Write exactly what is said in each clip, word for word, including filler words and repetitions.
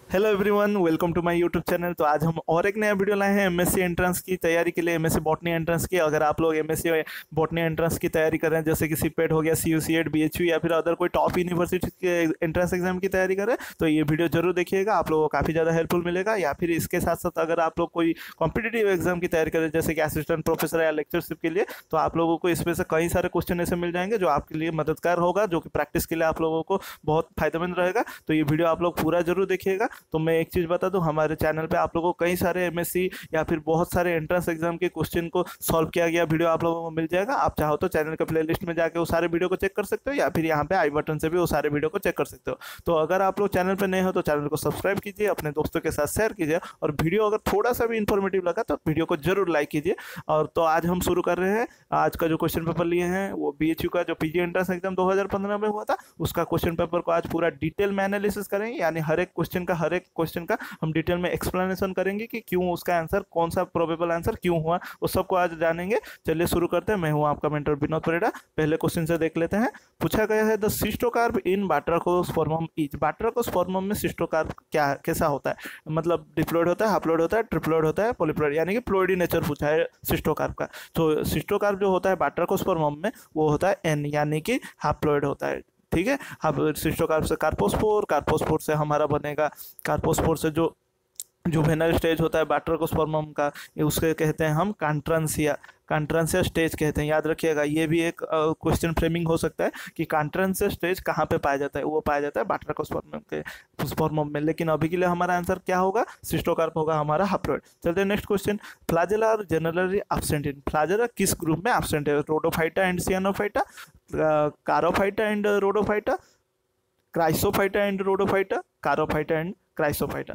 Hello everyone, welcome to my YouTube channel. तो आज हम और एक नया वीडियो लाए हैं एमएससी एंट्रेंस की तैयारी के लिए, एमएससी बॉटनी एंट्रेंस की। अगर आप लोग एमएससी बॉटनी एंट्रेंस की तैयारी कर रहे हैं, जैसे कि सीपेट हो गया, सीयूसीएट, बीएचयू या फिर अदर कोई टॉप यूनिवर्सिटी के एंट्रेंस एग्जाम की तैयारी कर रहे हैं, तो ये वीडियो जरूर देखिएगा, आप लोगों को काफ़ी ज़्यादा हेल्पफुल मिलेगा। या फिर इसके साथ साथ अगर आप लोग कोई कॉम्पिटेटिव एग्जाम की तैयारी करें, जैसे कि असिस्टेंट प्रोफेसर या लेक्चरशिप के लिए, तो आप लोगों को इसमें से कई सारे क्वेश्चन ऐसे मिल जाएंगे जो आपके लिए मददगार होगा, जो कि प्रैक्टिस के लिए आप लोगों को बहुत फायदेमंद रहेगा। तो ये वीडियो आप लोग पूरा जरूर देखिएगा। तो मैं एक चीज़ बता दूं, हमारे चैनल पे आप लोगों को कई सारे एमएससी या फिर बहुत सारे एंट्रेंस एग्जाम के क्वेश्चन को सॉल्व किया गया वीडियो आप लोगों को मिल जाएगा। आप चाहो तो चैनल के प्लेलिस्ट में जाके वो सारे वीडियो को चेक कर सकते हो, या फिर यहाँ पे आई बटन से भी वो सारे वीडियो को चेक कर सकते हो। तो अगर आप लोग चैनल पर नए हो तो चैनल को सब्सक्राइब कीजिए, अपने दोस्तों के साथ शेयर कीजिए, और वीडियो अगर थोड़ा सा भी इन्फॉर्मेटिव लगा तो वीडियो को जरूर लाइक कीजिए। और तो आज हम शुरू कर रहे हैं। आज का जो क्वेश्चन पेपर लिए हैं वो बीएचयू का जो पीजी एंट्रेंस एग्जाम दो हज़ार पंद्रह में हुआ था, उसका क्वेश्चन पेपर को आज पूरा डिटेल में एनालिसिस करेंगे। यानी हर एक क्वेश्चन का हर एक क्वेश्चन का हम डिटेल में एक्सप्लेनेशन करेंगे कि क्यों उसका आंसर, कौन सा प्रोबेबल आंसर क्यों हुआ, वो सबको आज जानेंगे। चलिए शुरू करते हैं। मैं हूं आपका मेंटर विनोद परिड़ा। पहले क्वेश्चन से देख लेते हैं। पूछा गया है, the cystocarp in Batrachospermum is. Batrachospermum में सिस्टोकार्प क्या कैसा होता है, मतलब डिप्लॉयड होता है, हाप्लॉयड होता है, ट्रिप्लॉयड होता है, पॉलीप्लॉयड, यानी कि प्लॉयडी नेचर पूछा है सिस्टोकार्प का। तो सिस्टोकार्प जो होता है बाटराकोस्पर्मम में, वो होता है एन, यानी कि हाप्लॉयड होता है। ठीक है। अब सिस्टोकार्प से कार्पोस्पोर, कार्पोस्पोर से हमारा बनेगा, कार्पोस्पोर से जो जुवेनाइल स्टेज होता है बाटराकोस्पर्मम का, ये उसके कहते हैं हम कांट्रांसिया। कांट्रांसिया स्टेज कहते हैं, याद रखिएगा। ये भी एक क्वेश्चन फ्रेमिंग हो सकता है कि कांट्रांसिया स्टेज कहाँ पे पाया जाता है, वो पाया जाता है बाटराकोस्पर्मम के स्पर्मम में। लेकिन अभी के लिए हमारा आंसर क्या होगा, सिस्टोकार्प होगा हमारा हाप्लॉयड। चलते हैं next question. Flagella are generally absent in. Flagella किस ग्रुप में एब्सेंट है, Rhodophyta and Cyanophyta, Charophyta and Rhodophyta, Chrysophyta and Rhodophyta, Charophyta and Chrysophyta.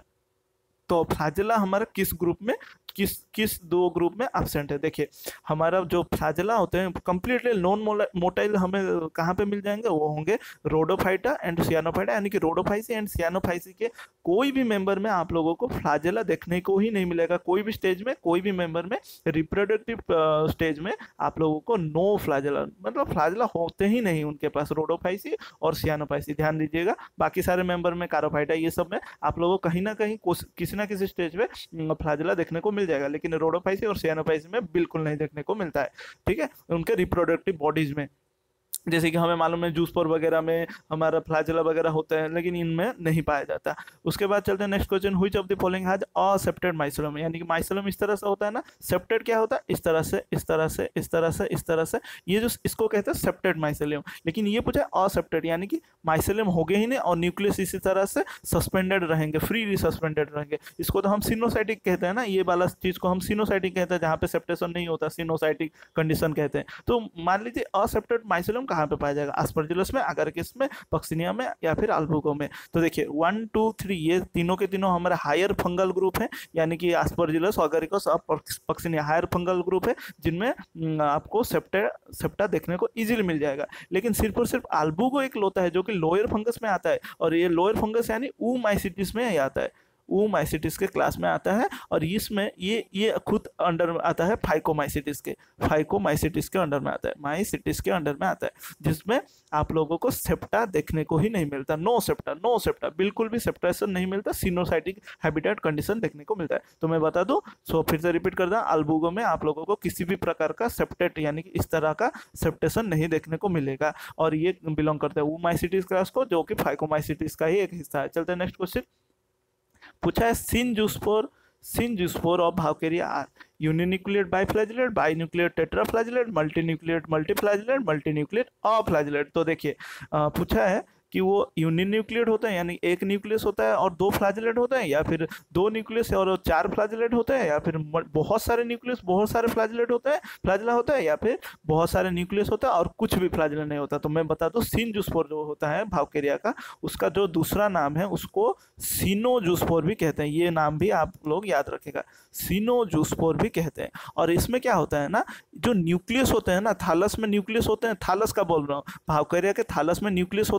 तो फ्लैजेला हमारा किस ग्रुप में, किस किस दो ग्रुप में एब्सेंट है। देखिए, हमारा जो फ्लैजेला होते हैं कंप्लीटली नॉन मोटाइल हमें कहाँ पे मिल जाएंगे, वो होंगे रोडोफाइटा एंड सियानोफाइटा, यानी कि रोडोफाइसी एंड सियानोफाइसी के कोई भी मेंबर में आप लोगों को फ्लैजेला देखने को ही नहीं मिलेगा। कोई भी स्टेज में, कोई भी मेंबर में, रिप्रोडक्टिव स्टेज में आप लोगों को नो फ्लैजेला, मतलब फ्लैजेला होते ही नहीं उनके पास, रोडोफाइसी और सियानोफाइसी। ध्यान दीजिएगा, बाकी सारे मेंबर में, कारोफाइटा, ये सब में आप लोगों को कहीं ना कहीं किसी ना किसी स्टेज में फ्लैजेला देखने को मिल जाएगा, लेकिन रोडोफाइसी और सियानोफाइसी में बिल्कुल नहीं देखने को मिलता है। ठीक है, उनके रिप्रोडक्टिव बॉडीज में, जैसे कि हमें मालूम है जूसपोर वगैरह में हमारा फ्लैजेला वगैरह होता है, लेकिन इनमें नहीं पाया जाता। उसके बाद चलते हैं next question. Which of the following has a septed mycelium, यानी कि माइसेलम इस तरह से होता है ना, सेप्टेड क्या होता है, इस तरह से, इस तरह से, इस तरह से, इस तरह से, ये जो इसको कहते हैं सेप्टेड माइसेलियम। लेकिन ये पूछा है असेप्टेड, यानी कि माइसेलियम होगे ही नहीं और न्यूक्लियस इसी तरह से सस्पेंडेड रहेंगे, फ्री सस्पेंडेड रहेंगे। इसको तो हम सिनोसाइटिक कहते हैं ना, ये वाला चीज को हम सिनोसाइटिक कहते हैं, जहाँ पे सेप्टेशन नहीं होता, सिनोसाइटिक कंडीशन कहते हैं। तो मान लीजिए असेप्टेड माइसेलियम कहाँ पे पाया जाएगा, एस्परजिलस में, अगरकिस में, पक्सिनिया में, या फिर अल्बुको में। तो देखिए वन टू थ्री, ये तीनों के तीनों हमारे हायर फंगल ग्रुप है, यानी कि एस्परजिलस, अगरिकस और पक्सिनिया हायर फंगल ग्रुप है, जिनमें आपको सेप्टा सेप्टा देखने को इजीली मिल जाएगा। लेकिन सिर्फ और सिर्फ अल्बुको एक लोता है जो कि लोअर फंगस में आता है, और ये लोअर फंगस यानी ऊमाइसिटिस में ही आता है, ऊमाइसिटिस के क्लास में आता है। और इसमें ये ये खुद अंडर में आता है फाइकोमाइसिटिस के, फाइकोमाइसिटिस के अंडर में आता है, माइसिटिस के अंडर में आता है, जिसमें आप लोगों को सेप्टा देखने को ही नहीं मिलता। नो सेप्टा, नो सेप्टा, बिल्कुल भी सेप्टेशन नहीं मिलता, सिनोसाइटिक हैबिटेट कंडीशन देखने को मिलता है। तो मैं बता दूं, सो फिर से रिपीट कर दूं, अल्बुको में आप लोगों को किसी भी प्रकार का सेप्टेट, यानी कि इस तरह का सेप्टेशन नहीं देखने को मिलेगा, और ये बिलोंग करता है ऊमाइसिटिस क्लास को, जो कि फाइकोमाइसिटिस का ही एक हिस्सा है। चलते हैं नेक्स्ट क्वेश्चन। पूछा है, synzoospore synzoospore of Vaucheria are uninucleate biflagellate, binucleate tetraflagellate, multinucleate multiflagellate, multinucleate aflagellate. तो देखिए पूछा है कि वो यूनिन्यूक्लिएट होते हैं, यानी एक न्यूक्लियस होता है और दो फ्लैजिलेट होते हैं, या फिर दो न्यूक्लियस और चार फ्लैजिलेट होते हैं, या फिर बहुत सारे न्यूक्लियस बहुत सारे फ्लैजिलेट होते हैं, फ्लैजिला होता है, या फिर बहुत सारे न्यूक्लियस होता है और कुछ भी फ्लैजिला नहीं होता। तो मैं बता दूं, सिनजूस्पोर जो होता है भावकेरिया का, उसका जो दूसरा नाम है उसको सिनोजूस्पोर भी कहते हैं। ये नाम भी आप लोग याद रखेगा, सिनोजूस्पोर भी कहते हैं। और इसमें क्या होता है ना, जो न्यूक्लियस होते हैं ना, थालस में न्यूक्लियस होते हैं, थालस का बोल रहा हूँ, भावकेरिया के थालस में न्यूक्लियस होते हैं,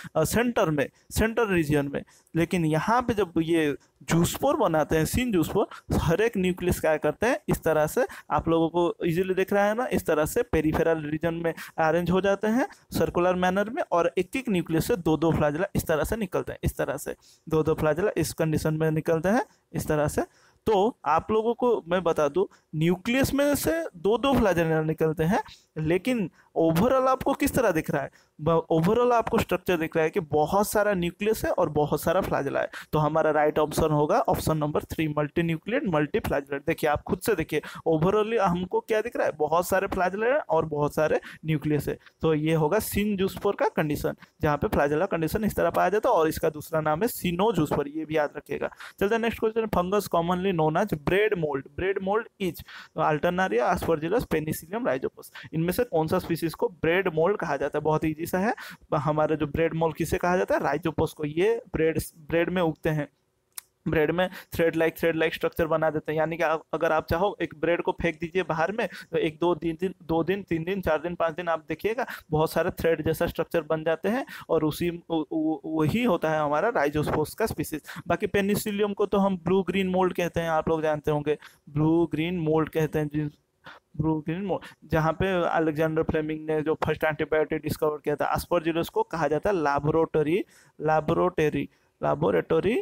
सेंटर में, सेंटर रीजन में। लेकिन यहाँ पे जब ये जूस्पोर बनाते हैं, सिन जूस्पोर, हर एक न्यूक्लियस क्या करते हैं, इस तरह से आप लोगों को इजीली दिख रहा है ना, इस तरह से पेरिफेरल रीजन में अरेंज हो जाते हैं सर्कुलर मैनर में, और एक एक न्यूक्लियस से दो दो फ्लैजेला इस तरह से निकलते हैं, इस तरह से दो दो फ्लैजेला इस कंडीशन में निकलते हैं इस तरह से। तो आप लोगों को मैं बता दूं, न्यूक्लियस में से दो दो फ्लैजेला निकलते हैं, लेकिन ओवरऑल आपको किस तरह दिख रहा है, ओवरऑल आपको स्ट्रक्चर दिख रहा है कि बहुत सारा न्यूक्लियस है और बहुत सारा फ्लैजेला है। तो हमारा राइट ऑप्शन होगा option number three, multinucleate multiflagellate. देखिए आप खुद से देखिए, ओवरऑल हमको क्या दिख रहा है, बहुत सारे फ्लैजेला है और बहुत सारे न्यूक्लियस है। तो ये होगा सिन जूस्पोर का कंडीशन, जहाँ पे फ्लैजेला कंडीशन इस तरह पाया जाता है, और इसका दूसरा नाम है सिनो जूस्पोर, ये भी याद रखिएगा। चलते हैं next question. Fungus commonly known as bread mould, bread mould is Alternaria, Aspergillus, Penicillium, Rhizopus. इनमें से कौन सा स्पीसीज को ब्रेड मोल्ड कहा जाता है? बहुत इजी सा है, हमारा जो ब्रेड मोल्ड किसे कहा जाता है, राइजोपस को। ये ब्रेड ब्रेड में उगते हैं, ब्रेड में thread like thread like structure बना देते हैं। यानी कि अगर आप चाहो एक ब्रेड को फेंक दीजिए बाहर में, तो एक दो दिन दिन दो दिन तीन दिन चार दिन पाँच दिन आप देखिएगा बहुत सारे थ्रेड जैसा स्ट्रक्चर बन जाते हैं, और उसी वही होता है हमारा राइजोस्पोस का स्पीसीज। बाकी पेनिसिलियम को तो हम ब्लू ग्रीन मोल्ड कहते हैं, आप लोग जानते होंगे, ब्लू ग्रीन मोल्ड कहते हैं जिन ब्लू ग्रीन मोल्ड, जहाँ पे अलेक्जेंडर फ्लेमिंग ने जो फर्स्ट एंटीबायोटिक डिस्कवर किया था। एस्परजिलस को कहा जाता है लैबोरेटरी लैबोरेटरी लैबोरेटरी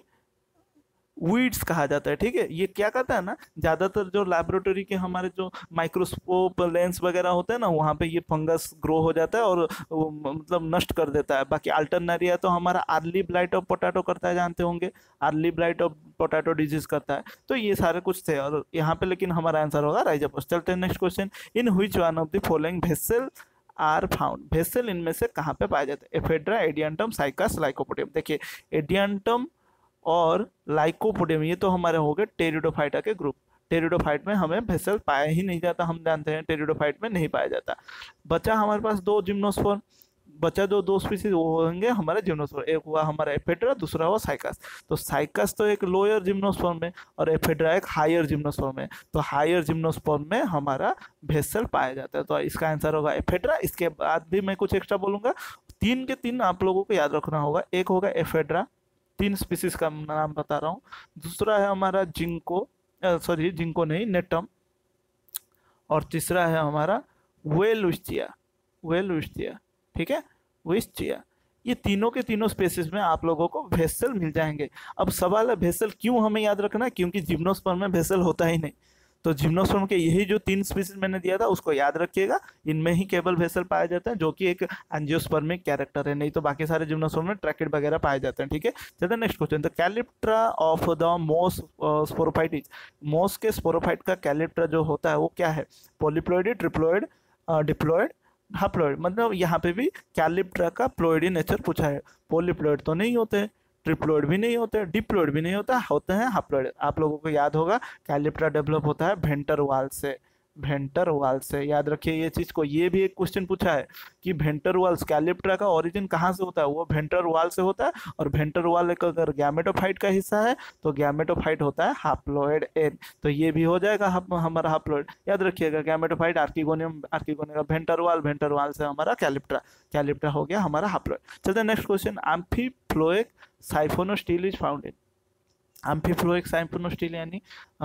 वीड्स कहा जाता है, ठीक है। ये क्या करता है ना, ज़्यादातर जो लैबोरेटरी के हमारे जो माइक्रोस्कोप लेंस वगैरह होते हैं ना, वहाँ पे ये फंगस ग्रो हो जाता है और वो, मतलब नष्ट कर देता है। बाकी अल्टरनारिया तो हमारा अर्ली ब्लाइट ऑफ पोटैटो करता है, जानते होंगे, early blight of potato disease करता है। तो ये सारे कुछ थे, और यहाँ पे लेकिन हमारा आंसर होगा राइजोपस। चलते हैं next question. In which one of the following vessel are found, vessel इनमें से कहाँ पे पाया जाता है? Ephedra, Adiantum, Cycas, Lycopodium. देखिए एडियंटम और लाइकोपोडियम ये तो हमारे हो गए टेरिडोफाइटा के ग्रुप। टेरिडोफाइट में हमें वेसल पाया ही नहीं जाता, हम जानते हैं टेरिडोफाइट में नहीं पाया जाता। बचा हमारे पास दो जिम्नोस्पर्म, बचा जो दो स्पीसीज वो होंगे हमारे जिम्नोस्पर्म, एक हुआ हमारा एफेड्रा, दूसरा हुआ साइकस। तो साइकस तो एक लोअर जिम्नोस्पर्म है और एफेड्रा एक हायर जिम्नोस्पर्म है। तो हायर जिम्नोस्पर्म में हमारा वेसल पाया जाता है, तो इसका आंसर होगा एफेड्रा। इसके बाद भी मैं कुछ एक्स्ट्रा बोलूंगा, तीन के तीन आप लोगों को याद रखना होगा। एक होगा एफेड्रा, तीन स्पीसीज का नाम बता रहा हूँ। दूसरा है हमारा जिंको, सॉरी जिंको नहीं, नेटम। और तीसरा है हमारा वेलविस्टिया, वेलविस्टिया, ठीक है, विस्टिया। ये तीनों के तीनों स्पीसीज में आप लोगों को वेसल मिल जाएंगे। अब सवाल है वेसल क्यों हमें याद रखना है, क्योंकि जिम्नोस्पर्म में वेसल होता ही नहीं। तो जिम्नोस्पर्म के यही जो तीन स्पीसीज मैंने दिया था उसको याद रखिएगा, इनमें ही केवल वेसल पाया जाता है, जो कि एक एंजियोस्पर्मिक कैरेक्टर है, नहीं तो बाकी सारे जिम्नोस्पर्म में ट्रैकेड वगैरह पाए जाते हैं, ठीक है। चलते next question. The calyptra of the moss sporophyte is, moss के स्पोरोफाइट का कैलिप्ट्रा जो होता है वो क्या है? Polyploid, triploid, diploid, haploid. मतलब यहाँ पे भी कैलिप्ट्रा का प्लॉइडी नेचर पूछा है। पॉलीप्लॉइड तो नहीं होते, ट्रिप्लॉइड भी नहीं होते, डिप्लॉइड भी नहीं होता, होते हैं हाप्लॉइड। आप लोगों को याद होगा कैलिप्ट्रा डेवलप होता है भेंटर वाल से, भेंटर वाल से, याद रखिए ये चीज को। ये भी एक क्वेश्चन पूछा है कि भेंटर वाल्स, कैलिप्ट्रा का ओरिजिन कहाँ से होता है? वो भेंटर वाल से होता है, और भेंटर वाल एक अगर गैमेटोफाइट का हिस्सा है तो गैमेटोफाइट होता है हाप्लॉइड एग। तो ये भी हो जाएगा हम, हमारा हाप्लॉइड। याद रखिएगा गैमेटोफाइट, आर्किगोनियम, आर्किगोनियम, भेंटर वाल, भेंटर वाल से हमारा कैलिप्ट्रा, कैलिप्ट्रा हो गया हमारा हाप्लॉइड। चलते हैं next question. Amphiphloic siphonostele is found in, amphiphloic siphonostele यानी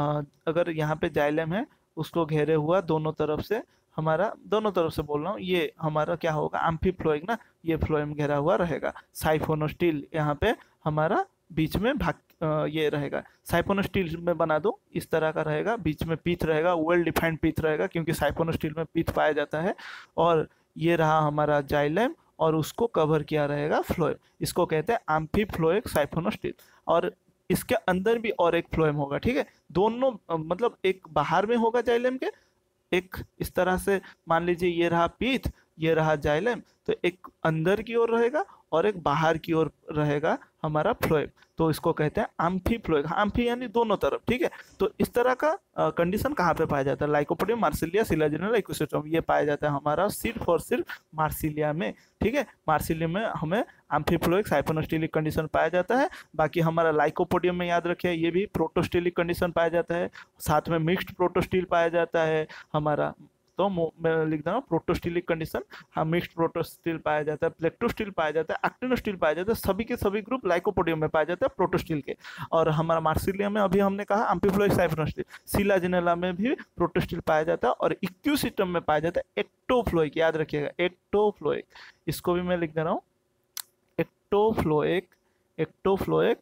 अगर यहाँ पे जाइलम है उसको घेरे हुआ दोनों तरफ से, हमारा दोनों तरफ से बोल रहा हूँ, ये हमारा क्या होगा? एम्फीफ्लोइक ना, ये फ्लोएम घेरा हुआ रहेगा। साइफोनोस्टील यहाँ पे हमारा बीच में भाग ये रहेगा, साइफोनोस्टील में बना दो इस तरह का रहेगा, बीच में पीथ रहेगा, वेल डिफाइंड पीथ रहेगा, क्योंकि साइफोनोस्टील में पीथ पाया जाता है। और ये रहा हमारा जाइलम, और उसको कवर किया रहेगा फ्लोएम, इसको कहते हैं एम्फीफ्लोइक साइफोनोस्टील। और इसके अंदर भी और एक फ्लोएम होगा, ठीक है। दोनों मतलब एक बाहर में होगा जाइलम के, एक इस तरह से मान लीजिए ये रहा पीथ, ये रहा जाइलम, तो एक अंदर की ओर रहेगा और एक बाहर की ओर रहेगा हमारा फ्लोएम, तो इसको कहते हैं एम्फीफ्लोइक। एम्फी यानी दोनों तरफ, ठीक है। तो इस तरह का कंडीशन कहाँ पे पाया जाता है? लाइकोपोडियम, मार्सिलिया, सिलाजिनल, इकोसिस्टम, ये पाया जाता है हमारा सिर्फ और सिर्फ मार्सिलिया में, ठीक है। मार्सिलिया में हमें एम्फीफ्लोइक साइफोनोस्टीलिक कंडीशन पाया जाता है। बाकी हमारा लाइकोपोडियम में याद रखिए ये भी प्रोटोस्टीलिक कंडीशन पाया जाता है, साथ में मिक्स्ड प्रोटोस्टील पाया जाता है हमारा, तो मैं लिख दूंगा प्रोटोस्टिलिक कंडीशन, हाँ मिक्स्ड प्रोटोस्टिल पाया जाता है, प्लेक्टोस्टिल पाया जाता है, एक्टिनोस्टिल पाया जाता है, सभी के सभी ग्रुप लाइकोपोडियम में पाया जाता है प्रोटोस्टिल के। और हमारा मार्सिलिया में अभी हमने कहा एम्फिफ्लोइक साइफोनोस्टिल, सिलाजिनेला में भी प्रोटोस्टिल पाया जाता है, और इक्विसिस्टम में पाया जाता है एक्टोफ्लोइक, याद रखिएगा एक्टोफ्लोइक, इसको भी मैं लिख दे रहा हूँ एक्टोफ्लोइक, एक्टोफ्लोइक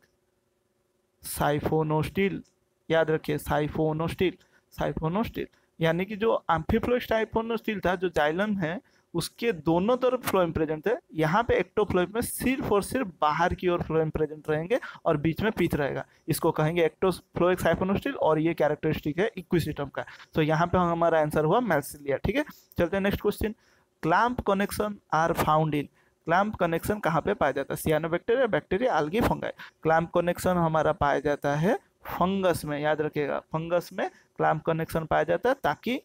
साइफोनोस्टिल, याद रखिए साइफोनोस्टिल, साइफोनोस्टिल यानी कि जो एम्फिफ्लोइक साइफोनोस्टिल था जो जाइलम है उसके दोनों तरफ फ्लोएम प्रेजेंट है, यहाँ पे एक्टोफ्लोइक में सिर्फ और सिर्फ बाहर की ओर फ्लोएम प्रेजेंट रहेंगे और बीच में पीत रहेगा, इसको कहेंगे एक्टोफ्लोइक साइफोनोस्टिल, और ये कैरेक्टरिस्टिक है इक्विसिस्टम का। तो यहाँ पे हमारा आंसर हुआ मार्सिलिया। ठीक है, चलते हैं next question. Clamp connection are found in, clamp connection कहाँ पे पाया जाता है? Cyanobacteria, bacteria, algae, fungi. Clamp connection हमारा पाया जाता है फंगस में, याद रखिएगा फंगस में क्लैंप कनेक्शन पाया जाता है ताकि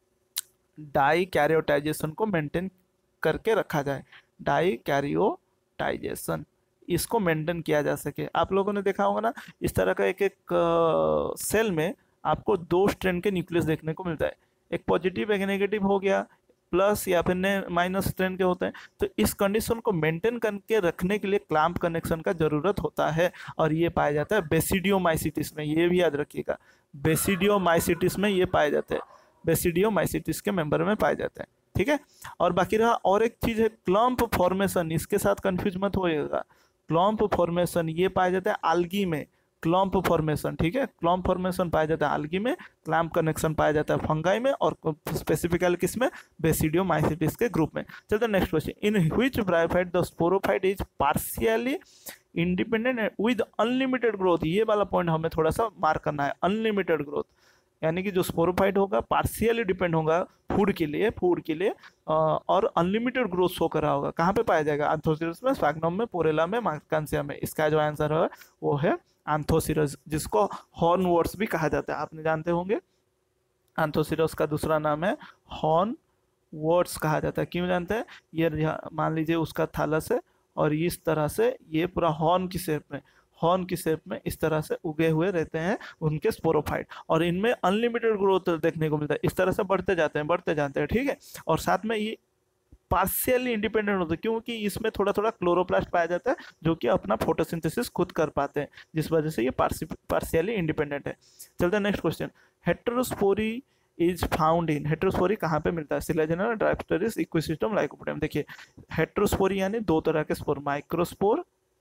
डाई कैरियोटाइजेशन को मेंटेन करके रखा जाए, डाई कैरियोटाइजेशन इसको मेंटेन किया जा सके। आप लोगों ने देखा होगा ना इस तरह का एक एक आ, सेल में आपको दो स्ट्रैंड के न्यूक्लियस देखने को मिलता है, एक पॉजिटिव एक नेगेटिव हो गया, प्लस या फिर माइनस स्ट्रैंड के होते हैं। तो इस कंडीशन को मेंटेन करके रखने के लिए क्लैंप कनेक्शन का जरूरत होता है, और ये पाया जाता है बेसिडियोमाइसिटिस में, ये भी याद रखिएगा बेसिडियोमाइसिटिस में ये पाए जाते हैं, बेसिडियोमाइसिटिस के मेंबर में पाए जाते हैं। ठीक है, और बाकी रहा और एक चीज है क्लम्प फॉर्मेशन, इसके साथ कंफ्यूज मत होइएगा। क्लम्प फॉर्मेशन ये पाया जाता है आल्गी में, क्लम्प फॉर्मेशन, ठीक है, क्लम्प फॉर्मेशन पाया जाता है आल्गी में, क्लैंप कनेक्शन पाया जाता है फंगाई में, और स्पेसिफिकली किस में? बेसिडियोमाइसिटिस के ग्रुप में। चलते next question. In which bryophyte the sporophyte is partially independent with unlimited growth, ये वाला पॉइंट हमें थोड़ा सा मार्क करना है। अनलिमिटेड ग्रोथ यानी कि जो स्पोरोफाइट होगा पार्शियली डिपेंड होगा फूड के लिए, फूड के लिए और अनलिमिटेड ग्रोथ शो करा होगा। कहाँ पे पाया जाएगा? एंथोसिरस में, स्फैग्नम में, पोरेला में, मार्कांसिया में। इसका जो आंसर है वो है एंथोसिरस, जिसको हॉर्नवर्ट्स भी कहा जाता है, आपने जानते होंगे। एंथोसिरस का दूसरा नाम है हॉर्नवर्ट्स कहा जाता है। क्यों जानते हैं? ये मान लीजिए उसका थालस है और इस तरह से ये पूरा हॉर्न की शेप में, हॉर्न की शेप में इस तरह से उगे हुए रहते हैं उनके स्पोरोफाइट, और इनमें अनलिमिटेड ग्रोथ देखने को मिलता है। इस तरह से बढ़ते जाते हैं बढ़ते जाते हैं ठीक है, और साथ में ये पार्शियली इंडिपेंडेंट होते हैं क्योंकि इसमें थोड़ा थोड़ा क्लोरोप्लास्ट पाया जाता है जो कि अपना फोटोसिंथेसिस खुद कर पाते हैं, जिस वजह से ये पार्शियली इंडिपेंडेंट है। चलते हैं next question. Heterospory is found in, heterospory कहाँ पे मिलता है? सिलाजिना, ड्राइप्टेरिस, इक्विसिस्टम, लाइकोपोडियम। देखिए हेटेरोस्पोरी यानी दो तरह के स्पोर, माइक्रोस्पोर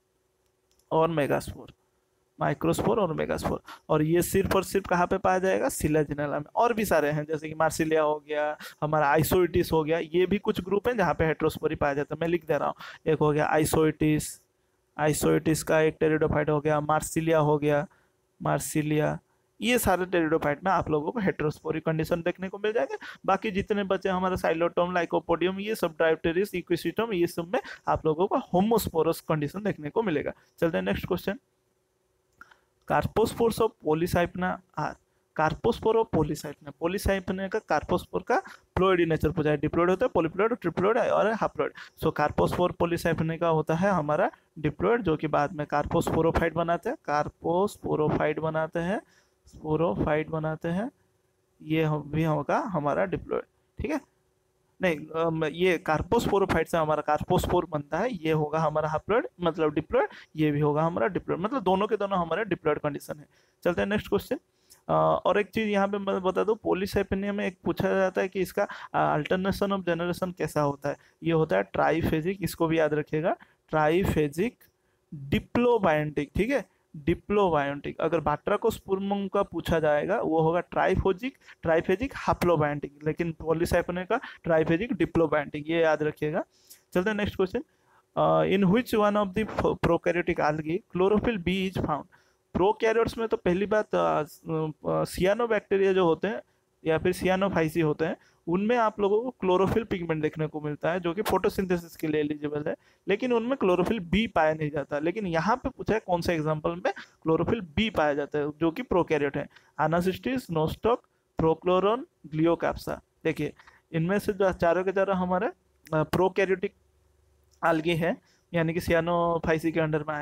और मेगास्पोर, माइक्रोस्पोर और मेगास्पोर, और ये सिर्फ और सिर्फ कहाँ पे पाया जाएगा? सिलाजिनेला में। और भी सारे हैं जैसे कि मार्सिलिया हो गया, हमारा आइसोइटिस हो गया, ये भी कुछ ग्रुप हैं जहाँ पे हेटेरोस्पोरी पाया जाता है। मैं लिख दे रहा हूँ, एक हो गया आइसोइटिस, आइसोइटिस का एक टेरिडोफाइट हो गया, मार्सिलिया हो गया, मार्सिलिया, ये सारे टेरिडोफाइट में आप लोगों को हेटेरोस्पोरी कंडीशन देखने को मिल जाएगा। बाकी जितने बचे हमारे साइलोटोम, लाइकोपोडियम, ये सब ड्राइप्टेरिस, इक्विसिस्टम, ये सब में आप लोगों को होमोस्पोरस कंडीशन देखने को मिलेगा। चलते हैं next question. Carpospores of Polysiphonia are, carpospore और पॉलीसाइपना, पॉलीसाइपना का कार्पोस्पोर का प्लोइडी नेचर पूछा है, डिप्लोइड होता है, पॉलीप्लोइड, ट्रिप्लोइड और हाप्लोइड। सो कार्पोस्पोर पॉलीसाइपना का होता है हमारा डिप्लोइड, जो कि बाद में कार्पोस्पोरोफाइट बनाते हैं, कार्पोस्पोरोफाइट बनाते हैं, स्पोरोफाइट बनाते हैं, ये भी होगा हमारा डिप्लोइड। ठीक है, नहीं ये कार्पोस्पोरोफाइट से हमारा कार्पोस्पोर बनता है, ये होगा हमारा हाप्लोइड मतलब डिप्लोइड, ये भी होगा हमारा डिप्लोइड, मतलब दोनों के दोनों हमारे डिप्लोइड कंडीशन है। चलते हैं नेक्स्ट क्वेश्चन। और एक चीज यहाँ पे मैं बता दूं, पॉलीसाइपेनिया में एक पूछा जाता है कि इसका अल्टरनेशन ऑफ जनरेशन कैसा होता है? ये होता है ट्राइफेजिक, इसको भी याद रखिएगा, ट्राइफेजिक डिप्लोबायोटिक। ठीक है, डिप्लोबायोटिक। अगर बाट्राकोस्पुरमम का पूछा जाएगा वो होगा ट्राइफोजिक, ट्राइफेजिक, हाप्लोबायोटिक, लेकिन पॉलीसाइपेनिया का ट्राइफेजिक डिप्लोबायोटिक, ये याद रखिएगा। चलते हैं next question. In which one of the prokaryotic algae chlorophyll B is found? Prokaryotes में तो पहली बात सियानोबैक्टीरिया जो होते हैं या फिर सियानोफाइसी होते हैं, उनमें आप लोगों को क्लोरोफिल पिगमेंट देखने को मिलता है जो कि फोटोसिंथेसिस के लिए एलिजिबल है, लेकिन उनमें क्लोरोफिल बी पाया नहीं जाता। लेकिन यहाँ पे पूछा है कौन से एग्जांपल में क्लोरोफिल बी पाया जाता है जो कि प्रोकैरियोट है? Anacystis, Nostoc, Prochloron, Gloeocapsa. देखिए इनमें से जो चारों के चारों हमारे प्रोकैरियोटिक आल्गी है यानी कि सियानोफाइसी के अंडर में आए,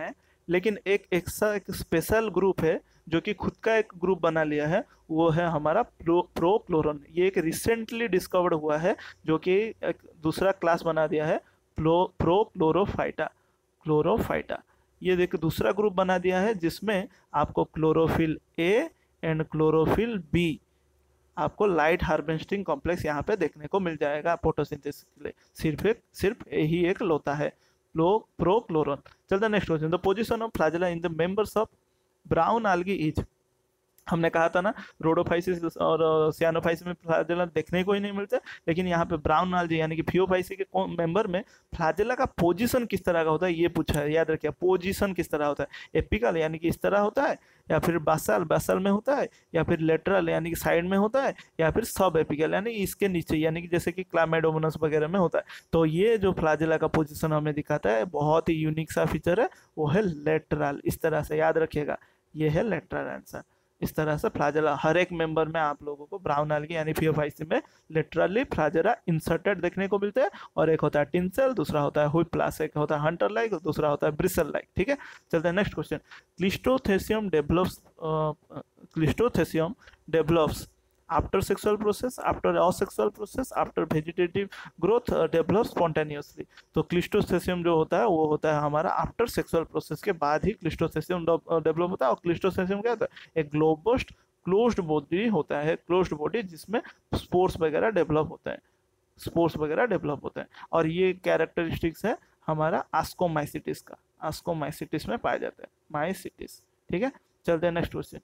लेकिन एक एक्स्ट्रा एक स्पेशल ग्रुप है जो कि खुद का एक ग्रुप बना लिया है, वो है हमारा प्रो प्रोक्लोरन। ये एक रिसेंटली डिस्कवर्ड हुआ है जो कि एक दूसरा क्लास बना दिया है, प्रो प्रोक्लोरोफाइटा क्लोरोफाइटा। ये देखो दूसरा ग्रुप बना दिया है जिसमें आपको chlorophyll A and chlorophyll B, आपको लाइट हार्वेस्टिंग कॉम्प्लेक्स यहाँ पे देखने को मिल जाएगा फोटोसिंथेसिस के लिए। सिर्फ एक सिर्फ यही एक लोता है प्रो प्रोक्लोरन। चलते next question, the position of flagella in the members of brown algae is. हमने कहा था ना रोडोफाइसिस और सियानोफाइसिस में फ्लैजेला देखने को ही नहीं मिलता, लेकिन यहाँ पे ब्राउन आल्गी यानी कि फियोफाइसी के मेंबर में फ्लैजेला का पोजीशन किस तरह का होता है ये पूछा है। याद रखिए पोजीशन किस तरह होता है, एपिकल यानी कि इस तरह होता है, या फिर बासल बासल में होता है, या फिर लेटरल यानी कि साइड में होता है, या फिर सब एपिकल यानी इसके नीचे यानी कि जैसे कि क्लामेडोमोनास वगैरह में होता है। तो ये जो फ्लैजेला का पोजीशन हमें दिखाता है बहुत ही यूनिक सा फीचर है, वो है लेटरल। इस तरह से याद रखिएगा, ये है लेटरल आंसर। इस तरह से फ्लैजेला हर एक मेंबर में आप लोगों को ब्राउन आल्गी यानी फियोफाइसी में लिटरली फ्लैजेला इंसर्टेड देखने को मिलते हैं। और एक होता है टिंसल, दूसरा होता है हुइप्लास, एक होता है हंटर लाइक, दूसरा होता है ब्रिसल लाइक। ठीक है, चलते हैं next question. Cleistothecium develops cleistothecium develops after sexual process, after asexual process, after vegetative growth, develop spontaneously. तो क्लिस्टोथेसियम जो होता है वो होता है हमारा आफ्टर सेक्सुअल प्रोसेस के बाद ही क्लिस्टोथेसियम डेवलप होता है। और क्लिस्टोथेसियम क्या होता है, एक ग्लोबोस्ट क्लोज्ड बॉडी होता है, क्लोज्ड बॉडी जिसमें स्पोर्स वगैरह डेवलप होता है, स्पोर्स वगैरह डेवलप होता है। और ये कैरेक्टरिस्टिक्स है हमारा आस्कोमाइसिटिस का, आस्कोमाइसिटिस में पाया जाता है माइसिटिस। ठीक है, चलते हैं next question.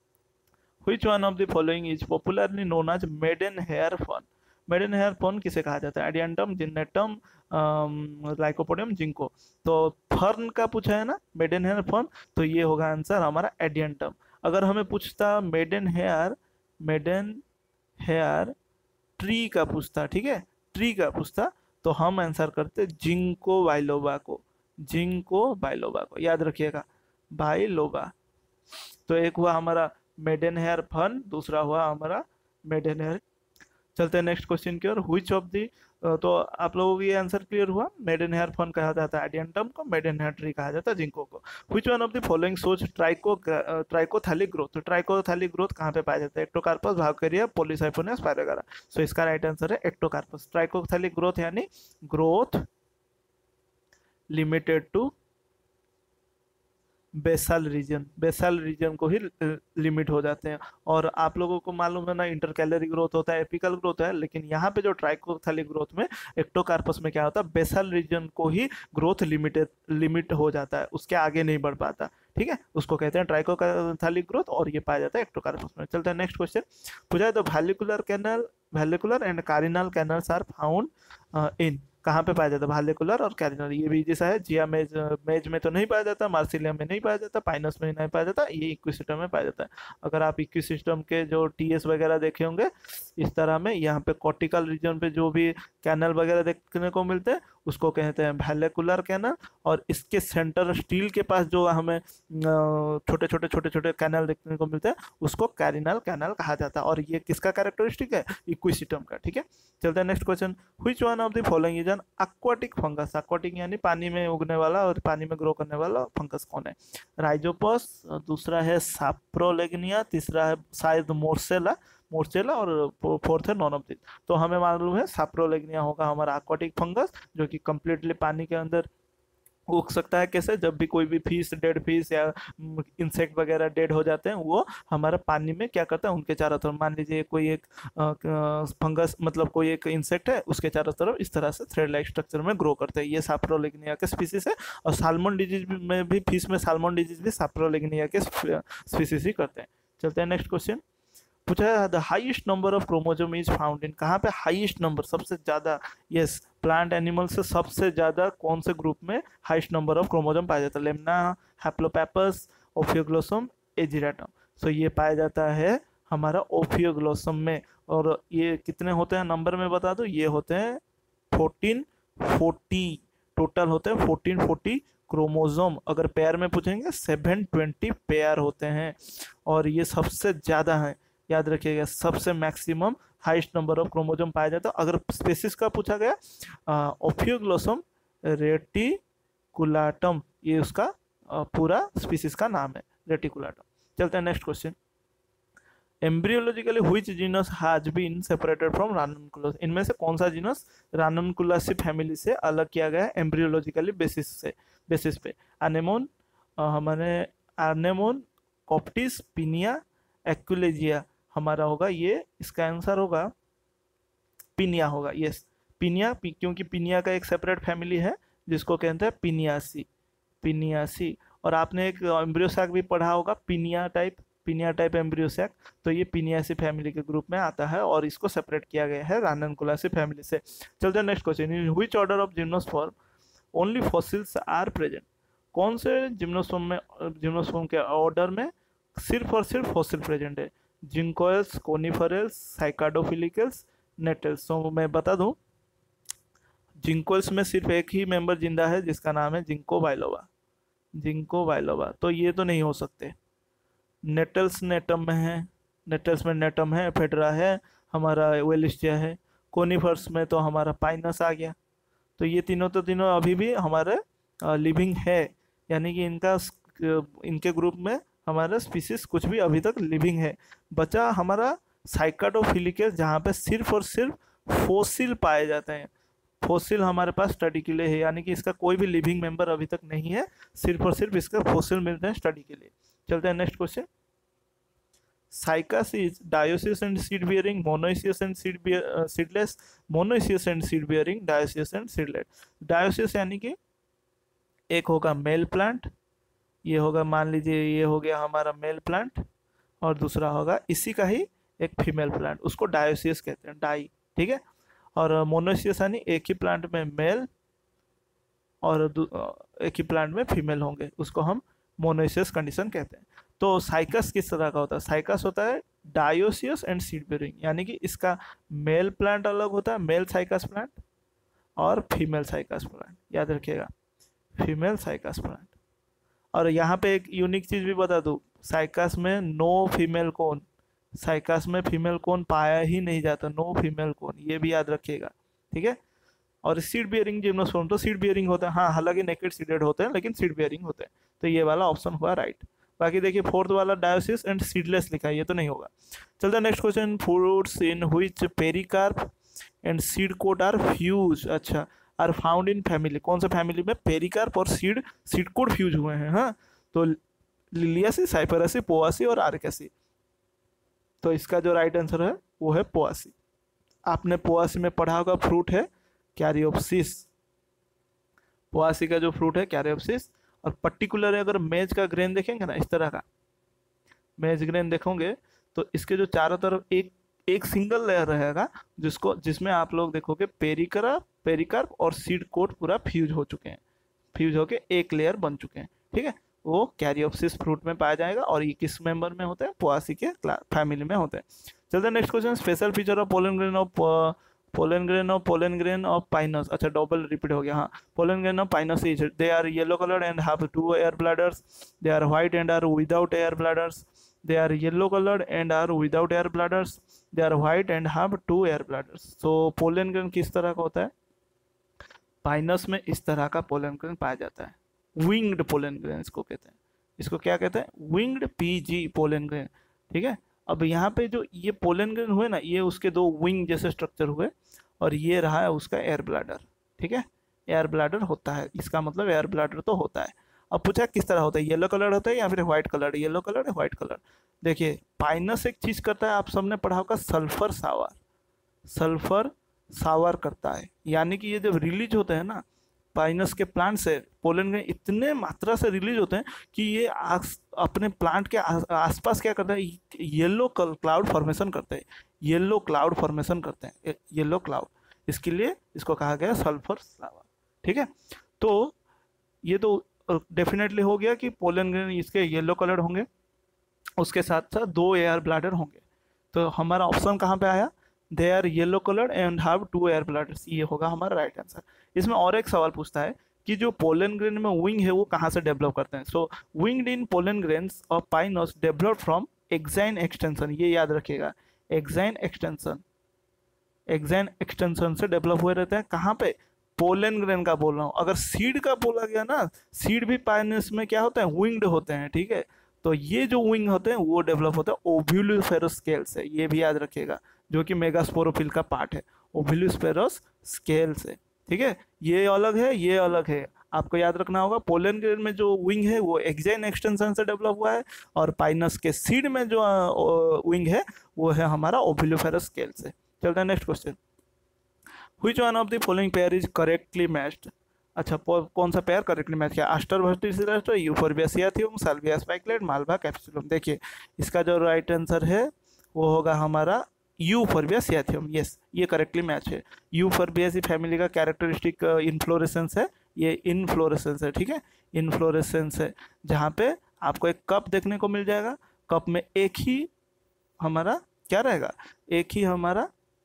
Which one of the following is popularly known as maiden hair fern? Maiden hair fern किसे कहा जाता है, एडियंटम, जिन्नेटम, लाइकोपोडियम, जिंको। तो फर्न का पूछा है ना मेडन हेयर फर्न, तो ये होगा आंसर हमारा एडियंटम। अगर हमें पूछता maiden hair maiden hair tree का पूछता, ठीक है, ट्री का पूछता, तो हम आंसर करते जिंको बाइलोबा को, जिंको बाइलोबा को। याद रखिएगा बाइलोबा। तो एक हुआ हमारा मेडन हेयर फर्न, दूसरा हुआ हमारा मेडन हेयर। चलते हैं नेक्स्ट क्वेश्चन की ओर। व्हिच ऑफ दी, तो आप लोगों को ये आंसर क्लियर हुआ, मेडन हेयर फर्न कहा जाता है एडियंटम को, मेडन हेयर ट्री कहा जाता है जिंको को। Which one of the following shows tricho trichothallic growth. तो ट्राइकोथैलिक ग्रोथ कहाँ पे पाया जाता है, एक्टोकार्पस, भावकरिया, पॉलीसाइफोनियस, पायरोगारा। सो इसका राइट आंसर है एक्टोकार्पस। ट्राइकोथैलिक ग्रोथ यानी growth limited to basal region, basal region को ही लिमिट हो जाते हैं। और आप लोगों को मालूम है ना इंटरकैलरी ग्रोथ होता है, एपिकल ग्रोथ है, लेकिन यहाँ पे जो ट्राइकोथैलिक ग्रोथ में एक्टोकार्पस में क्या होता है, बेसल रीजन को ही ग्रोथ लिमिटेड लिमिट हो जाता है, उसके आगे नहीं बढ़ पाता। ठीक है, उसको कहते हैं ट्राइकोथैलिक ग्रोथ, और ये पाया जाता है एक्टोकार्पस में। चलते हैं नेक्स्ट क्वेश्चन। पूछा है तो vallecular canal, vallecular and cardinal canals are found in, कहाँ पे पाया जाता है भाल्युकुलर और कैरिनल। ये भी जैसा है जिया मेज, मेज में तो नहीं पाया जाता, मार्सिलियम में नहीं पाया जाता, पाइनस में नहीं पाया जाता, ये इक्विसिस्टम में पाया जाता है। अगर आप इक्विसिस्टम के जो टीएस वगैरह देखे होंगे इस तरह में, यहाँ पे कॉर्टिकल रीजन पे जो भी कैनल वगैरह देखने को मिलते हैं उसको कहते हैं वैलिकुलर कैनल। और इसके सेंटर स्टील के पास जो हमें छोटे छोटे छोटे छोटे कैनल देखने को मिलते हैं उसको कैरिनल कैनल कहा जाता है। और ये किसका कैरेक्टरिस्टिक है, इक्विसिस्टम का। ठीक है, चलते हैं next question. Which one of the following is an aquatic fungus. Aquatic यानी पानी में उगने वाला और पानी में ग्रो करने वाला फंगस कौन है, राइजोपस, दूसरा है साप्रोलेग्निया, तीसरा है शायद मोर्सेला मोर्सेला और फोर्थ है नॉन ऑफ दिस। तो हमें मालूम है साप्रोलेग्निया होगा हमारा एक्वाटिक फंगस जो कि कंप्लीटली पानी के अंदर उग सकता है। कैसे, जब भी कोई भी फिश, डेड फिश या इंसेक्ट वगैरह डेड हो जाते हैं वो हमारा पानी में क्या करता है, उनके चारों तरफ, मान लीजिए कोई एक फंगस मतलब कोई एक इंसेक्ट है उसके चारों तरफ इस तरह से थ्रेड लाइक स्ट्रक्चर में ग्रो करते हैं। ये साप्रोलेग्निया के स्पीसीज है। और साल्मन डिजीज में भी, फिश में साल्मन डिजीज भी साप्रोलेग्निया के स्पीसीज ही करते हैं। चलते हैं नेक्स्ट क्वेश्चन। पूछा है the highest number of chromosome is found in, कहाँ पे हाईएस्ट नंबर, सबसे ज्यादा, यस, प्लांट एनिमल से सबसे ज्यादा कौन से ग्रुप में हाईएस्ट नंबर ऑफ क्रोमोसोम पाया जाता है, लेम्ना, हैप्लोपेपस, ओफियोग्लोसम, एजिराटम। सो ये पाया जाता है हमारा ओफियोग्लोसम में। और ये कितने होते हैं नंबर में बता दो, ये होते हैं फोर्टीन फोर्टी, टोटल होते हैं फोर्टीन फोर्टी क्रोमोसोम। अगर पेयर में पूछेंगे सेवन ट्वेंटी पेयर होते हैं, और ये सबसे ज़्यादा है। याद रखिएगा सबसे maximum highest number of chromosome पाया जाता है। अगर स्पेसिस का पूछा गया ओफियोग्लोसम रेटिकुलाटम, ये उसका पूरा स्पीसीज का नाम है रेटिकुलाटम। चलते हैं next question. Embryologically which genus has been separated from Ranunculus, इनमें से कौन सा जीनस राननकुलासी फैमिली से अलग किया गया है एम्ब्रियोलॉजिकली बेसिस से बेसिस पे? एनेमोन, हमारे एनेमोन, कॉप्टिस, पिनिया, एक्विलेजिया। हमारा होगा ये, इसका आंसर होगा पिनिया होगा। यस, पिनिया, क्योंकि पिनिया का एक सेपरेट फैमिली है जिसको कहते हैं पिनियासी, पिनियासी। और आपने एक एम्ब्रियोसैक भी पढ़ा होगा, Paeonia type, Paeonia type embryo sac, तो ये पिनियासी फैमिली के ग्रुप में आता है और इसको सेपरेट किया गया है राननकुलासी फैमिली से। चलते हैं next question. In which order of gymnosperm only fossils are present, कौन से जिम्नोस्पर्म में जिम्नोस्पर्म के ऑर्डर में सिर्फ और सिर्फ फॉसिल प्रेजेंट है? Ginkgoales, Coniferales, Cycadofilicales, Gnetales. तो मैं बता दूं, जिंकोएल्स में सिर्फ एक ही मेंबर जिंदा है जिसका नाम है जिंको बाइलोबा, जिंको बाइलोबा, तो ये तो नहीं हो सकते। नेटल्स नेटम में है, नेटल्स में नेटम है, फेडरा है, हमारा वेलिस्टिया है। कोनिफर्स में तो हमारा पाइनस आ गया। तो ये तीनों तो तीनों अभी भी हमारे लिविंग है, यानी कि इनका इनके ग्रुप में हमारा स्पीसीज कुछ भी अभी तक लिविंग है। बचा हमारा साइकाडोफिलिकस, जहाँ पे सिर्फ और सिर्फ फोसिल पाए जाते हैं। फोसिल हमारे पास स्टडी के लिए है, यानी कि इसका कोई भी लिविंग मेंबर अभी तक नहीं है, सिर्फ और सिर्फ इसका फोसिल मिलते हैं स्टडी के लिए। चलते हैं next question. Cycas is dioecious and seed bearing, monoecious and seed seedless, monoecious and seed bearing, dioecious and seedless. Dioecious यानी कि एक होगा मेल प्लांट, ये होगा, मान लीजिए ये हो गया हमारा मेल प्लांट, और दूसरा होगा इसी का ही एक फीमेल प्लांट, उसको डायोसियस कहते हैं, डाई, ठीक है। और मोनोइसियस यानी एक ही प्लांट में मेल और एक ही प्लांट में फीमेल होंगे, उसको हम मोनोइसियस कंडीशन कहते हैं। तो साइकस किस तरह का होता है? साइकस होता है डायोसियस एंड सीड बेयरिंग, यानी कि इसका मेल प्लांट अलग होता है, मेल साइकस प्लांट, और फीमेल साइकस प्लांट, याद रखिएगा, फीमेल साइकस प्लांट। और यहाँ पे एक यूनिक चीज़ भी बता दूँ, साइकस में नो फीमेल कोन, साइकस में फीमेल कोन पाया ही नहीं जाता, नो फीमेल कोन, ये भी याद रखिएगा, ठीक है। और सीड बियरिंग जिम्नोस्पर्म तो सीड बियरिंग होता है, हाँ, हालांकि नेकेड सीडेड होते हैं लेकिन सीड बियरिंग होते हैं, तो ये वाला ऑप्शन हुआ राइट। बाकी देखिए फोर्थ वाला डायोसिस एंड सीडलेस लिखा है, ये तो नहीं होगा। चलते हैं next question. Fruits in which pericarp and seed coat are fuse, अच्छा, आर फाउंड इन फैमिली, कौन सा फैमिली में पेरिकार्प और सीड सीड कोट फ्यूज हुए हैं? हाँ, तो लिलियासी, साइपरासी, पोआसी और आर्केसी। तो इसका जो राइट आंसर है वो है पोआसी। आपने पोआसी में पढ़ा होगा, फ्रूट है कैरियोप्सिस, पोआसी का जो फ्रूट है कैरियोप्सिस। और पर्टिकुलर अगर मेज का ग्रेन देखेंगे ना, इस तरह का मेज ग्रेन देखोगे तो इसके जो चारों तरफ एक एक सिंगल लेयर रहेगा, जिसको जिसमें आप लोग देखोगे पेरिकार्प पेरिकार्प और सीड कोट पूरा फ्यूज हो चुके हैं, फ्यूज होके एक लेयर बन चुके हैं, ठीक है। वो कैरियोप्सिस फ्रूट में पाया जाएगा, और ये किस मेंबर में होते हैं? पोआसी के फैमिली में होते हैं। चलते हैं next question. Special feature of pollen grain of pollen grain of pollen grain of Pinus, अच्छा डबल रिपीट हो गया, हाँ। Pollen grain of Pinus is they are yellow coloured and have two air bladders, they are white and are without air bladders, they are yellow coloured and are without air bladders, they are white and have two air bladders. तो pollen grain किस तरह का होता है? Pinus में इस तरह का पोलन ग्रेन पाया जाता है, विंग्ड पोलन ग्रेन इसको कहते हैं। इसको क्या कहते हैं? विंग्ड पीजी पोलन ग्रेन, ठीक है। अब यहाँ पे जो ये पोलन ग्रेन हुए ना, ये उसके दो विंग जैसे स्ट्रक्चर हुए, और ये रहा है उसका एयर ब्लैडर, ठीक है। एयर ब्लैडर होता है, इसका मतलब एयर ब्लैडर तो होता है। अब पूछा किस तरह होता है, येलो कलर होता है या फिर व्हाइट कलर? येलो कलर है, व्हाइट कलर। देखिए पाइनस एक चीज़ करता है, आप सबने पढ़ा होगा, सल्फर सावर, सल्फर सावर करता है, यानी कि ये जब रिलीज होते हैं ना पाइनस के प्लांट से, पोलन ग्रेन इतने मात्रा से रिलीज होते हैं कि ये आस, अपने प्लांट के आसपास क्या करता है, येलो क्लाउड फॉर्मेशन करते हैं, येलो क्लाउड फॉर्मेशन करते हैं, येलो क्लाउड, इसके लिए इसको कहा गया सल्फर सावर, ठीक है। तो ये तो डेफिनेटली हो गया कि पोलन ग्रेन इसके येलो कलर होंगे, उसके साथ साथ दो एयर ब्लैडर होंगे। तो हमारा ऑप्शन कहाँ पे आया? They are yellow coloured and have two air bladders, ये होगा हमारा राइट आंसर। इसमें और एक सवाल पूछता है कि जो पोलन ग्रेन में विंग है वो कहाँ से डेवलप करते हैं? So winged in pollen grains of Pinus develop from exine extension, ये याद रखिएगा, एक्साइन एक्सटेंशन, एक्साइन एक्सटेंशन से डेवलप हुए रहते हैं। कहाँ पे? पोलन ग्रेन का बोल रहा हूँ। अगर सीड का बोला गया ना, सीड भी पाइनस में क्या होते हैं, विंग्ड होते हैं, ठीक है। तो ये जो विंग होते हैं वो डेवलप होता है ओव्यूलोस्फेरस स्केल से, ये भी याद रखिएगा, जो कि मेगास्पोरोफिल का पार्ट है, ओव्यूलोस्फेरस स्केल से, ठीक है। ये अलग है, ये अलग है, आपको याद रखना होगा। पोलन ग्रेन में जो विंग है वो एक्साइन एक्सटेंशन से डेवलप हुआ है, और पाइनस के सीड में जो विंग है वो है हमारा ओव्यूलोस्फेरस स्केल से। चलते हैं next question. Which one of the following pair is correctly matched. अच्छा, कौन सा पेयर करेक्टली मैच किया, Aster verticillaster, Euphorbia cyathium, Salvia spikelet, Malva capsulum. देखिए इसका जो राइट आंसर है वो होगा हमारा यूफोर्बिया सियाथियम। यस, ये करेक्टली मैच है। यूफोर्बियासी फैमिली का कैरेक्टरिस्टिक इनफ्लोरेसेंस है, ये इनफ्लोरेसेंस है, ठीक है, इनफ्लोरेसेंस है, जहाँ पे आपको एक कप देखने को मिल जाएगा। कप में एक ही हमारा क्या रहेगा, एक ही हमारा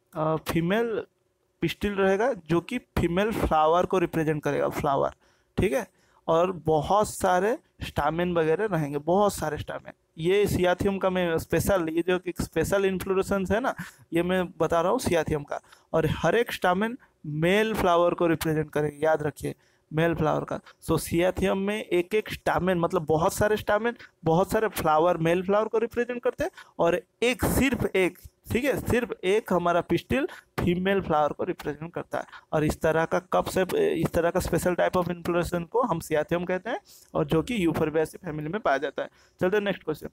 फीमेल पिस्टिल रहेगा, जो कि फीमेल फ्लावर को रिप्रेजेंट करेगा, फ्लावर, ठीक है। और बहुत सारे स्टामेन वगैरह रहेंगे, बहुत सारे स्टामेन। ये सियाथियम का मैं स्पेशल, ये जो स्पेशल इन्फ्लोरेसेंस है ना, ये मैं बता रहा हूँ सियाथियम का। और हर एक स्टामेन मेल फ्लावर को रिप्रेजेंट करेगा, याद रखिए, मेल फ्लावर का। सो सियाथियम में एक एक स्टामेन, मतलब बहुत सारे स्टामेन, बहुत सारे फ्लावर मेल फ्लावर को रिप्रेजेंट करते हैं, और एक सिर्फ एक, ठीक है, सिर्फ एक हमारा पिस्टिल फीमेल फ्लावर को रिप्रेजेंट करता है। और इस तरह का कप से, इस तरह का स्पेशल टाइप ऑफ इन्फ्लोरेसेंस को हम सियाथियम कहते हैं, और जो कि यूफोर्बियासी फैमिली में पाया जाता है। चलते हैं next question.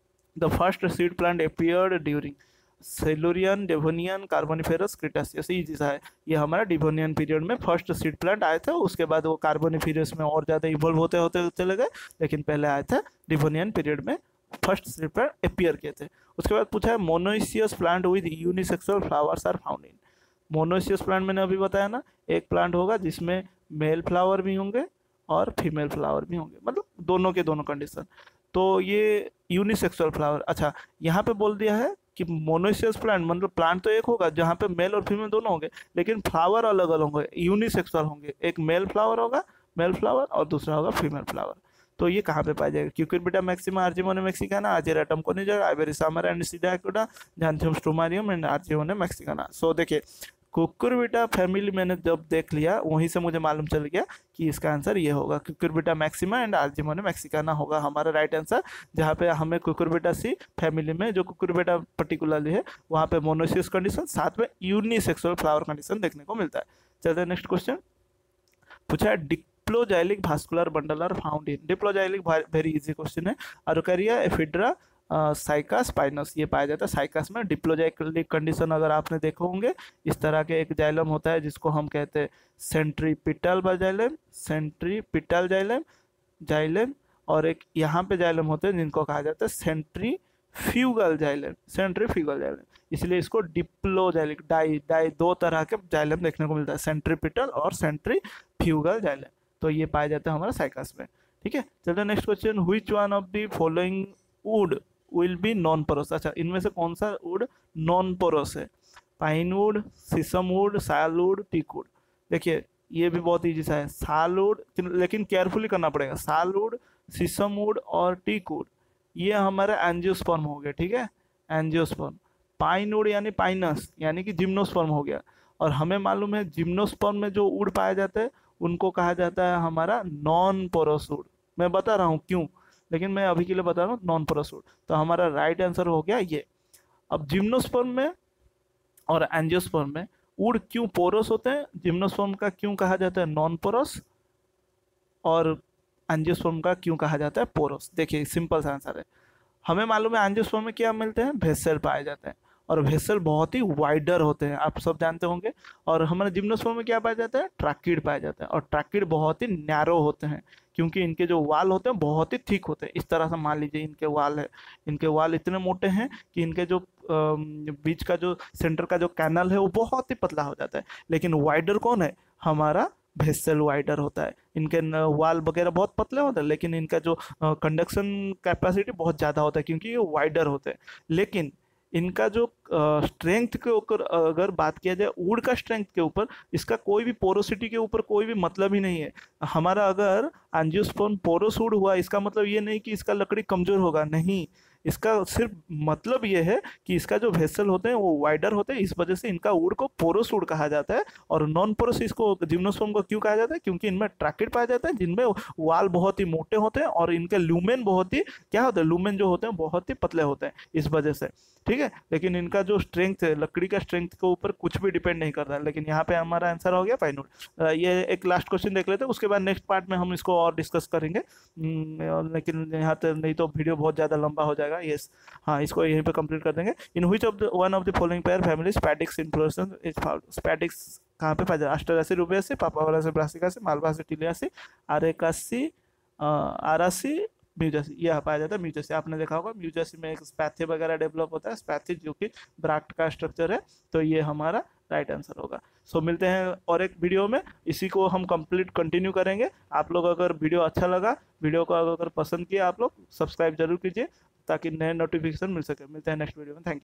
The first seed plant appeared during Silurian, Devonian, Carboniferous, Cretaceous. Easy सा है, ये हमारा डिवोनियन पीरियड में फर्स्ट सीड प्लांट आए थे, उसके बाद वो कार्बोनिफेरस में और ज़्यादा इवॉल्व होते होते चले गए, लेकिन पहले आए थे डिवोनियन पीरियड में, फर्स्ट सीड प्लांट अपीयर किए थे। उसके बाद पूछा है monoecious plant with unisexual flowers are found in. Monoecious plant मैंने अभी बताया ना, एक प्लांट होगा जिसमें मेल फ्लावर भी होंगे और फीमेल फ्लावर भी होंगे, मतलब दोनों के दोनों कंडीशन। तो ये यूनिसेक्सुअल फ्लावर, अच्छा यहाँ पे बोल दिया है कि मोनोइसियस प्लांट, मतलब प्लांट तो एक होगा जहाँ पे मेल और फीमेल दोनों होंगे, लेकिन फ्लावर अलग अलग होंगे, यूनिसेक्सुअल होंगे। एक मेल फ्लावर होगा, मेल फ्लावर, और दूसरा होगा फीमेल फ्लावर। तो ये कहाँ पे पाया जाएगा, Cucurbita maxima, Argemone mexicana, Ageratum conyzoides, Iberis amara and Sida acuta, Xanthium strumarium and Argemone mexicana. So देखिए कुकुरबिटा फैमिली मैंने जब देख लिया, वहीं से मुझे मालूम चल गया कि इसका आंसर ये होगा, Cucurbita maxima and Argemone mexicana होगा हमारा राइट आंसर। जहाँ पे हमें कुकुरबिटा सी फैमिली में जो कुकुरबिटा पर्टिकुलरली है, वहाँ पे मोनोसियस कंडीशन, साथ में यूनिसेक्सुअल फ्लावर कंडीशन देखने को मिलता है। चलते हैं नेक्स्ट क्वेश्चन। पूछा है diploxylic vascular bundle are found in. Diploxylic very easy question है। अरुकारिया, एफिड्रा, साइकास, पाइनस, ये पाया जाता है साइकास में। डिप्लोजाइलिक कंडीशन अगर आपने देखो होंगे, इस तरह के एक जाइलम होता है जिसको हम कहते हैं centripetal xylem, centripetal xylem xylem और एक यहाँ पे जाइलम होते हैं जिनको कहा जाता है सेंट्रीफ्यूगल जाइलम, सेंट्रीफ्यूगल जाइलम, इसलिए इसको डिप्लोजाइलिक, डाई डाई दो तरह के जाइलम देखने को मिलता है, सेंट्रीपिटल और सेंट्रीफ्यूगल जाइलम। तो ये पाया जाता है हमारा साइकास में, ठीक है। चलते next question. Which one of the following wood will be non porous. अच्छा, इनमें से कौन सा वुड नॉन पोरस है, pine wood, sheesham wood, sal wood, teak wood. देखिए ये भी बहुत ईजी सा है, साल वुड, लेकिन केयरफुली करना पड़ेगा। साल वुड, सीसम वुड और टीक वुड ये हमारे एंजियोस्पर्म हो गए, ठीक है, एंजियोस्पर्म। पाइन वुड यानी पाइनस यानी कि जिम्नोस्पर्म हो गया, और हमें मालूम है जिम्नोस्पर्म में जो वुड पाया जाता है उनको कहा जाता है हमारा नॉन पोरस वुड। मैं बता रहा हूँ क्यों, लेकिन मैं अभी के लिए बता रहा हूँ नॉन पोरस वुड। तो हमारा राइट आंसर हो गया ये। अब जिम्नोस्पर्म में और एंजियोस्पर्म में वुड क्यों पोरस होते हैं, जिम्नोस्पर्म का क्यों कहा जाता है नॉन पोरस, और एंजियोस्पर्म का क्यों कहा जाता है पोरस। देखिए सिंपल सा आंसर है। हमें मालूम है एंजियोस्पर्म में क्या मिलते हैं, वेसल पाए जाते हैं, और वेसल बहुत ही वाइडर होते हैं, आप सब जानते होंगे। और हमारे जिम्नोस्पर्म में क्या पाया जाता है, ट्रैकिड पाया जाता है, और ट्रैकिड बहुत ही नैरो होते हैं क्योंकि इनके जो वाल होते हैं बहुत ही थिक होते हैं। इस तरह से मान लीजिए इनके वाल है, इनके वाल इतने मोटे हैं कि इनके जो बीच का जो सेंटर का जो कैनल है वो बहुत ही पतला हो जाता है। लेकिन वाइडर कौन है, हमारा वेसल वाइडर होता है। इनके वाल वगैरह बहुत पतले होते हैं, लेकिन इनका जो कंडक्शन कैपेसिटी बहुत ज़्यादा होता है क्योंकि ये वाइडर होते हैं। लेकिन इनका जो स्ट्रेंथ के ऊपर अगर बात किया जाए, वुड का स्ट्रेंथ के ऊपर, इसका कोई भी पोरोसिटी के ऊपर कोई भी मतलब ही नहीं है। हमारा अगर एंजियोस्पर्म पोरस वुड हुआ, इसका मतलब ये नहीं कि इसका लकड़ी कमज़ोर होगा, नहीं, इसका सिर्फ मतलब ये है कि इसका जो वेसल होते हैं वो वाइडर होते हैं, इस वजह से इनका वुड को पोरस वुड कहा जाता है। और नॉन पोरस इसको जिम्नोस्पर्म को क्यों कहा जाता है, क्योंकि इनमें ट्रैकिड पाया जाता है जिनमें वाल बहुत ही मोटे होते हैं और इनके लूमेन बहुत ही क्या होते हैं, लूमेन जो होते हैं बहुत ही पतले होते हैं इस वजह से, ठीक है। लेकिन इनका जो स्ट्रेंथ है, लकड़ी का स्ट्रेंथ के ऊपर कुछ भी डिपेंड नहीं करता है। लेकिन यहाँ पे हमारा आंसर हो गया पाइनवुड। ये एक लास्ट क्वेश्चन देख लेते हैं, उसके बाद नेक्स्ट पार्ट में हम इसको और डिस्कस करेंगे। हम्म, लेकिन यहाँ तक नहीं तो वीडियो बहुत ज़्यादा लंबा हो जाएगा। यस, हाँ, इसको यहीं पे कंप्लीट कर देंगे। In which of the one of the following pair family spadix inflorescence is found. Spadix कहाँ पे पाया जाता है? एस्टेरेसी रूबियासी, पापावरासी ब्रासिकासी, मालवासी टिलियासी, आरेकासी, आरासी, म्यूजर्सी, यह पाया जाता है म्यूजर्सी। आपने देखा होगा म्यूजर्सी में एक स्पैथी वगैरह डेवलप होता है, स्पैथी जो कि ब्राक्ट का स्ट्रक्चर है। तो ये हमारा राइट आंसर होगा। सो so, मिलते हैं और एक वीडियो में, इसी को हम कंप्लीट कंटिन्यू करेंगे। आप लोग अगर वीडियो अच्छा लगा, वीडियो को अगर पसंद किया, आप लोग सब्सक्राइब जरूर कीजिए ताकि नए नोटिफिकेशन मिल सके। मिलते हैं नेक्स्ट वीडियो में। Thank you.